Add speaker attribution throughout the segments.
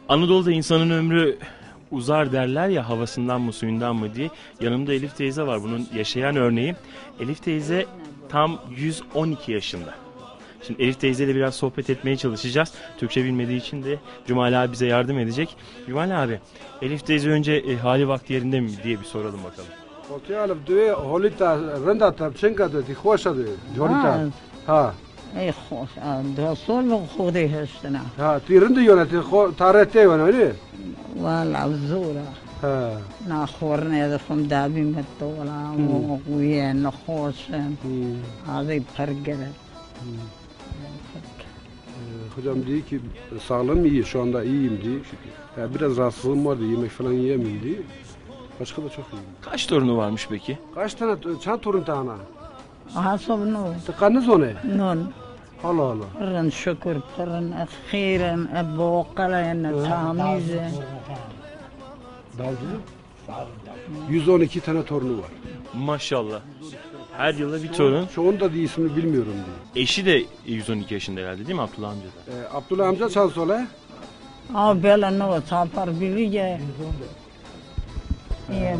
Speaker 1: Anadolu'da insanın ömrü uzar derler ya, havasından mı suyundan mı diye. Yanımda Elif teyze var, bunun yaşayan örneği. Elif teyze tam 112 yaşında. Şimdi Elif teyzeyle biraz sohbet etmeye çalışacağız. Türkçe bilmediği için de Cumali abi bize yardım edecek. Cumali abi, Elif teyze önce hali vakti yerinde mi diye bir soralım bakalım.
Speaker 2: Otialım diye holita renda tarçınka dedi hoşa dedi. Holita. Ha.
Speaker 3: ای خوش دستور به خودی هستن
Speaker 2: Ha, tirindi yöneti tarihte yöneti.
Speaker 3: والا زورا
Speaker 2: Ha.
Speaker 3: نخورنه دفم دابی متولا موقویه نخوشن هذه پرگره
Speaker 2: Hocam diyor ki sağlığım iyi, şu anda iyiyim diyor. Ya biraz rahatsızlığım vardı, yemek falan yiyemiyorum diyor. Başka da çok iyiyim.
Speaker 1: Kaç torunu varmış peki?
Speaker 2: Kaç tane, çan torun tane?
Speaker 3: حسب نو
Speaker 2: Tıkanınız o ne?
Speaker 3: نون
Speaker 2: Allah Allah.
Speaker 3: پرن شکر پرن خیرن بوقلن تامیزن
Speaker 2: Dalcı. 112 tane torunu var.
Speaker 1: Maşallah. Her yılda bir torun.
Speaker 2: Şu onda diye ismini bilmiyorum diyor.
Speaker 1: Eşi de 112 yaşında herhalde değil mi Abdullah amca da?
Speaker 2: Abdullah amca çan söyle.
Speaker 3: آ بله نو تاپر بیلیگه یه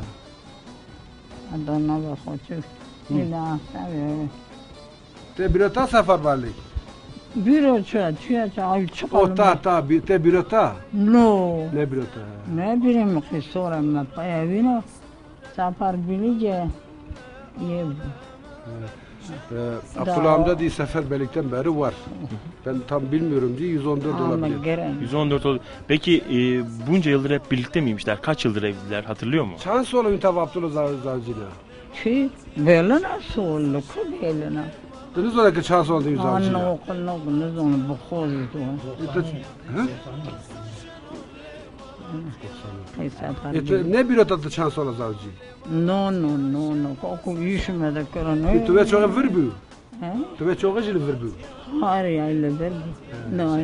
Speaker 3: ادانا بخوچو ایلا سویه
Speaker 2: Te birota seferberlik.
Speaker 3: بیرو چه ay
Speaker 2: O
Speaker 3: çıkalım.
Speaker 2: te birota.
Speaker 3: No.
Speaker 2: Ne birota?
Speaker 3: Ne bileyim ki sonra mı evine tapar bilince ye.
Speaker 2: Abdullah amca diye seferberlikten beri var. Ben tam bilmiyorum diye 114
Speaker 3: Ama
Speaker 2: olabilir.
Speaker 3: gelen.
Speaker 1: 114 oldu. Peki bunca yıldır hep birlikte miymişler? Kaç yıldır evliler, hatırlıyor mu?
Speaker 2: Şans olayım tabi Abdullah Zavcı'na.
Speaker 3: Ki böyle nasıl oldu ki böyle nasıl?
Speaker 2: Deniz olarak şans oldu
Speaker 3: Anne
Speaker 2: Zavcı'na.
Speaker 3: okulunu onu bu koydu.
Speaker 2: Ne birota şans ola Zavcı?
Speaker 3: No. Koku işime kırın.
Speaker 2: Tu ve çok verbu.
Speaker 3: He?
Speaker 2: Tu ve çok acil verbu.
Speaker 3: Har ya ile verbu. No.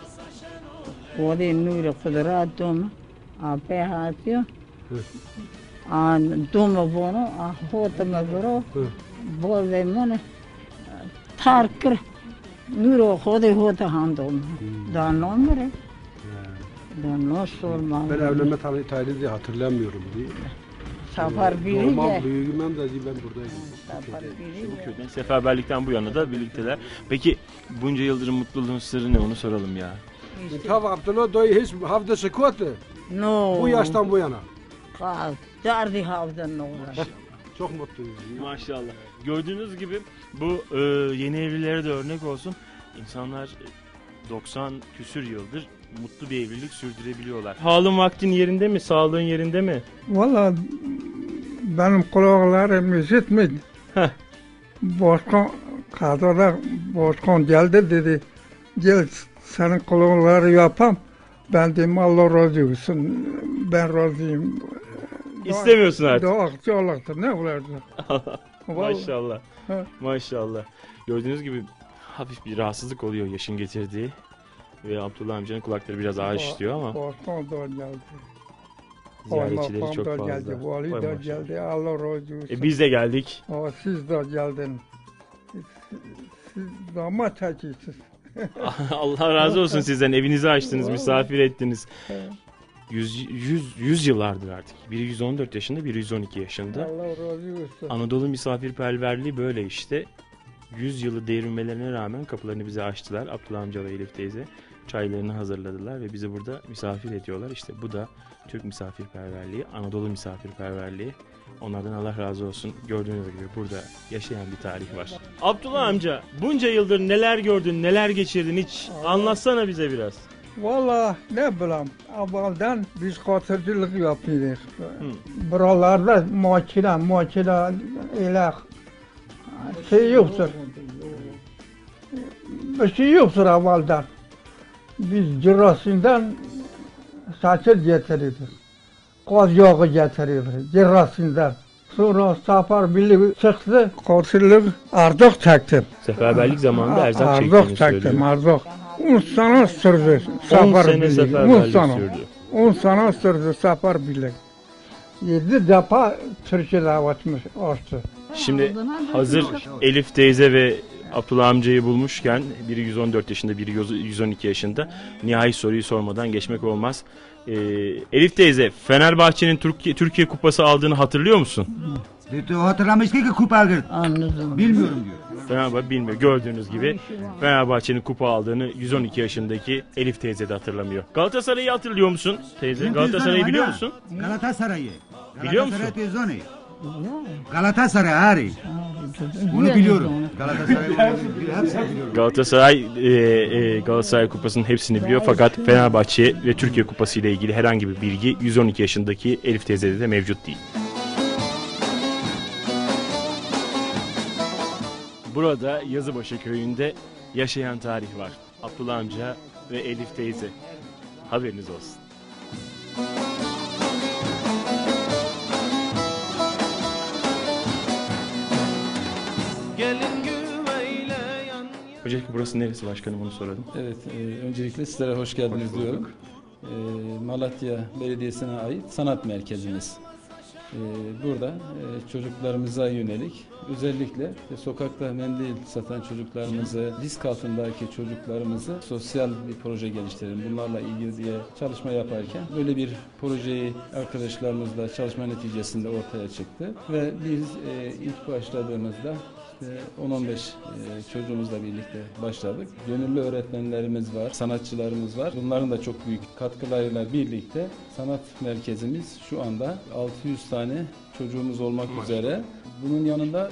Speaker 3: Vodi nuri kudratum. Ape hatio. Duma bono. Hotama bro. Bolve mene. Tarkır. Nuri khodi hota handom. Da nomre. Da no sorma.
Speaker 2: Ben evlenme tarihi diye hatırlamıyorum diye.
Speaker 3: Safar
Speaker 2: Normal
Speaker 3: bilince.
Speaker 2: büyüğümden de ben buradayım.
Speaker 3: Safar bilince.
Speaker 1: Köyden seferberlikten bu yana da birlikteler. Peki bunca yıldırın mutluluğun sırrı ne, onu soralım ya.
Speaker 2: Tabi Abdullah dayı hiç hafta şıkvatı.
Speaker 3: No.
Speaker 2: Bu yaştan bu yana.
Speaker 3: Kal. Derdi havdan ne olur.
Speaker 2: Çok mutluyuz.
Speaker 1: Maşallah. Gördüğünüz gibi bu yeni evlilere de örnek olsun. İnsanlar 90 küsür yıldır mutlu bir evlilik sürdürebiliyorlar. Halın vaktin yerinde mi? Sağlığın yerinde mi?
Speaker 4: Valla benim kulaklarım işitmedi.
Speaker 1: Heh.
Speaker 4: Başkan kadroda başkan geldi dedi. Gel senin kulakları yapam. Ben dedim Allah razı olsun. Ben razıyım.
Speaker 1: İstemiyorsun artık.
Speaker 4: Doğakçı Allah'tır. Ne olardı?
Speaker 1: Maşallah.
Speaker 4: Ha.
Speaker 1: Maşallah. Gördüğünüz gibi hafif bir rahatsızlık oluyor yaşın getirdiği. Ve Abdullah amcanın kulakları biraz ağır işliyor ama
Speaker 4: Başkan da geldi.
Speaker 1: ziyaretçileri çok
Speaker 4: Kaymakam da
Speaker 1: fazla.
Speaker 4: geldi. Vali
Speaker 1: Vay
Speaker 4: da
Speaker 1: maşallah.
Speaker 4: geldi. Allah razı olsun.
Speaker 1: Biz de geldik.
Speaker 4: Siz de geldiniz. Siz damat çekişsiniz.
Speaker 1: Allah razı olsun sizden. Evinizi açtınız, misafir ettiniz. 100 yıllardır artık. Biri 114 yaşında, biri 112 yaşında.
Speaker 4: Allah razı olsun.
Speaker 1: Anadolu misafirperverliği böyle işte. 100 yılı devirmelerine rağmen kapılarını bize açtılar. Abdullah amca ve Elif teyze çaylarını hazırladılar ve bizi burada misafir ediyorlar. İşte bu da Türk misafirperverliği, Anadolu misafirperverliği. Onlardan Allah razı olsun. Gördüğünüz gibi burada yaşayan bir tarih var. Abdullah amca, bunca yıldır neler gördün, neler geçirdin, hiç anlatsana bize biraz.
Speaker 4: Valla ne bileyim, evvelden biz katırcılık yapıyorduk. Buralarda makine ile şey yoktur. Bir şey yoktur evvelden. Biz cirasından saçır getirirdik. Gaz yağı getirirdik cirasından. Sonra Safar Birliği çıktı, karşılık ardık çektim.
Speaker 1: Seferberlik zamanında erzak
Speaker 4: Ardık
Speaker 1: çektiğini
Speaker 4: çektim,
Speaker 1: söylüyor.
Speaker 4: ardık. 10 sene sürdü
Speaker 1: 10
Speaker 4: Safar
Speaker 1: sene
Speaker 4: Birliği.
Speaker 1: seferberlik
Speaker 4: 10 sene.
Speaker 1: sürdü.
Speaker 4: 10 sene sürdü Safar Birliği. 7 defa Türkiye'de açtı.
Speaker 1: Şimdi hazır Elif teyze ve Abdullah amcayı bulmuşken biri 114 yaşında, biri 112 yaşında. Nihai soruyu sormadan geçmek olmaz. Elif teyze, Fenerbahçe'nin Türkiye Kupası aldığını hatırlıyor musun?
Speaker 5: Hatırlamış ki kupa aldı.
Speaker 3: Anladım.
Speaker 5: Bilmiyorum diyor.
Speaker 1: Fenerbahçe bilmiyor. Gördüğünüz gibi Fenerbahçe'nin kupa aldığını 112 yaşındaki Elif teyze de hatırlamıyor. Galatasaray'ı hatırlıyor musun teyze? Galatasaray'ı biliyor musun?
Speaker 5: Galatasaray'ı.
Speaker 1: Biliyor musun?
Speaker 5: Galatasaray Galatasaray Ari. Onu biliyorum. Galatasaray hepsini biliyorum.
Speaker 1: Galatasaray Kupası'nın hepsini biliyor fakat Fenerbahçe ve Türkiye Kupası ile ilgili herhangi bir bilgi 112 yaşındaki Elif teyzede de mevcut değil. Burada Yazıbaşı köyünde yaşayan tarih var. Abdullah amca ve Elif teyze. Haberiniz olsun. Öncelikle burası neresi başkanım, onu soralım.
Speaker 6: Evet, öncelikle sizlere hoş geldiniz diyorum. Malatya Belediyesi'ne ait sanat merkezimiz. Burada çocuklarımıza yönelik özellikle sokakta mendil satan çocuklarımızı, risk altındaki çocuklarımızı sosyal bir proje geliştirelim. Bunlarla ilgili diye çalışma yaparken böyle bir projeyi arkadaşlarımızla çalışma neticesinde ortaya çıktı. Ve biz ilk başladığımızda 10-15 çocuğumuzla birlikte başladık. Gönüllü öğretmenlerimiz var, sanatçılarımız var. Bunların da çok büyük katkılarıyla birlikte sanat merkezimiz şu anda 600 tane çocuğumuz olmak üzere. Bunun yanında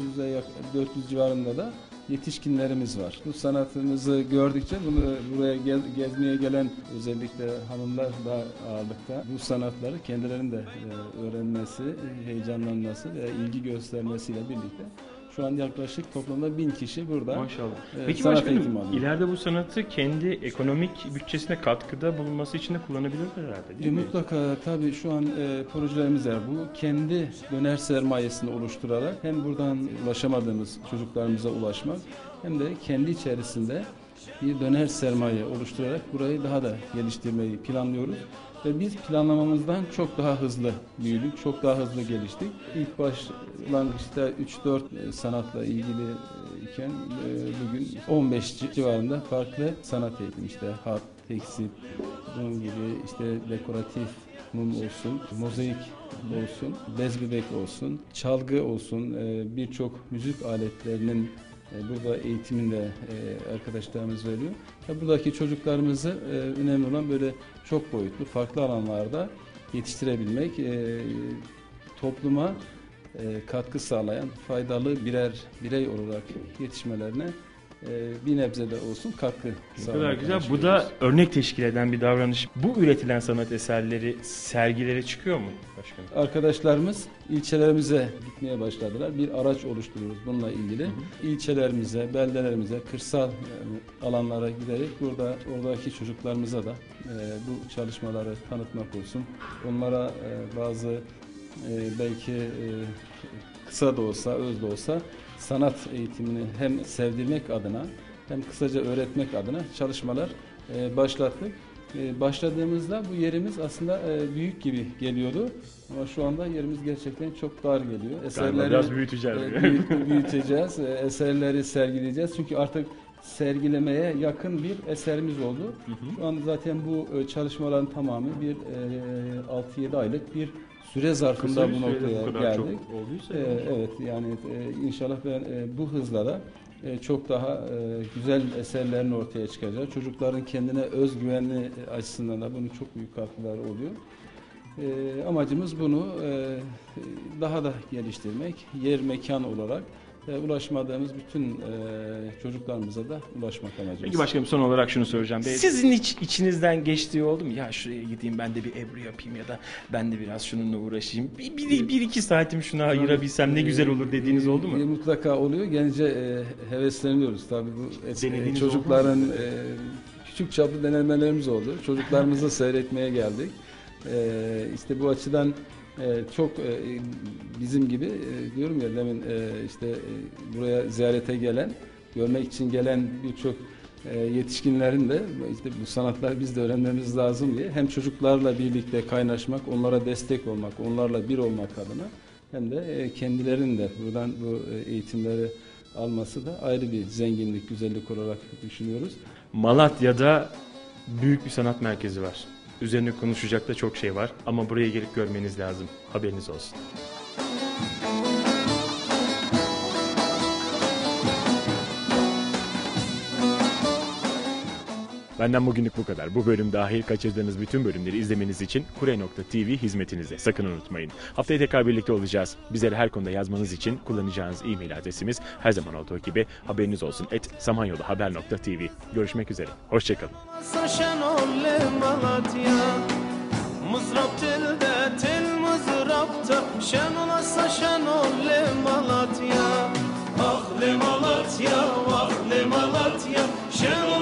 Speaker 6: 400 civarında da yetişkinlerimiz var. Bu sanatımızı gördükçe buraya gezmeye gelen özellikle hanımlar da ağırlıkta bu sanatları kendilerinin de öğrenmesi, heyecanlanması ve ilgi göstermesiyle birlikte şu an yaklaşık toplamda 1000 kişi burada.
Speaker 1: Maşallah. Peki
Speaker 6: sanat
Speaker 1: başkanım,
Speaker 6: eğitimi alıyor.
Speaker 1: ileride bu sanatı kendi ekonomik bütçesine katkıda bulunması için de kullanabilirler herhalde, değil mi?
Speaker 6: Mutlaka tabii şu an projelerimiz var. Bu kendi döner sermayesini oluşturarak hem buradan ulaşamadığımız çocuklarımıza ulaşmak hem de kendi içerisinde bir döner sermaye oluşturarak burayı daha da geliştirmeyi planlıyoruz. Ve biz planlamamızdan çok daha hızlı büyüdük, çok daha hızlı geliştik. İlk başlangıçta 3-4 sanatla ilgili iken bugün 15 civarında farklı sanat eğitimi, işte hat, tekstil, bunun gibi işte dekoratif mum olsun, mozaik olsun, bez bebek olsun, çalgı olsun, birçok müzik aletlerinin burada eğitiminde arkadaşlarımız veriyor. Buradaki çocuklarımızı önemli olan böyle çok boyutlu, farklı alanlarda yetiştirebilmek, topluma katkı sağlayan, faydalı birer birey olarak yetişmelerine bir nebze de olsun katkı sağlamak.
Speaker 1: Ne kadar güzel. Bu da örnek teşkil eden bir davranış. Bu üretilen sanat eserleri sergilere çıkıyor mu başkanım?
Speaker 6: Arkadaşlarımız ilçelerimize gitmeye başladılar. Bir araç oluşturuyoruz bununla ilgili. İlçelerimize, beldelerimize, kırsal alanlara giderek oradaki çocuklarımıza da bu çalışmaları tanıtmak olsun. Onlara bazı belki kısa da olsa, öz de olsa sanat eğitimini hem sevdirmek adına hem kısaca öğretmek adına çalışmalar başlattık. Başladığımızda bu yerimiz aslında büyük gibi geliyordu ama şu anda yerimiz gerçekten çok dar geliyor.
Speaker 1: Eserleri biraz büyüteceğiz.
Speaker 6: Büyüteceğiz, eserleri sergileyeceğiz çünkü artık sergilemeye yakın bir eserimiz oldu. Şu anda zaten bu çalışmaların tamamı bir 6-7 aylık bir süre zarfında bu noktaya geldik. Evet, yani inşallah ben bu hızla da çok daha güzel eserlerin ortaya çıkacak. Çocukların kendine özgüvenli açısından da bunun çok büyük katkıları oluyor. Amacımız bunu daha da geliştirmek, yer mekan olarak ulaşmadığımız bütün çocuklarımıza da ulaşmak amacımız.
Speaker 1: Peki başkanım, son olarak şunu soracağım. Sizin hiç içinizden geçtiği oldu mu? Ya şuraya gideyim, ben de bir Ebru yapayım ya da ben de biraz şununla uğraşayım. Bir iki saatimi şuna ayırabilsem ne güzel olur dediğiniz oldu mu?
Speaker 6: Mutlaka oluyor. Gelince hevesleniyoruz. Tabii bu çocukların küçük çaplı denemelerimiz oldu. Çocuklarımızı seyretmeye geldik. İşte bu açıdan çok bizim gibi diyorum ya demin işte buraya ziyarete gelen, görmek için gelen birçok yetişkinlerin de işte bu sanatları biz de öğrenmemiz lazım diye hem çocuklarla birlikte kaynaşmak, onlara destek olmak, onlarla bir olmak adına hem de kendilerinin de buradan bu eğitimleri alması da ayrı bir zenginlik, güzellik olarak düşünüyoruz.
Speaker 1: Malatya'da büyük bir sanat merkezi var. Üzerine konuşacak da çok şey var ama buraya gelip görmeniz lazım. Haberiniz olsun. Benden bugünlük bu kadar. Bu bölüm dahil kaçırdığınız bütün bölümleri izlemeniz için Kure.tv hizmetinizde. Sakın unutmayın. Haftaya tekrar birlikte olacağız. Bizlere her konuda yazmanız için kullanacağınız e-mail adresimiz her zaman olduğu gibi haberiniz olsun @samanyoluhaber.tv. Görüşmek üzere. Hoşçakalın. Malatya,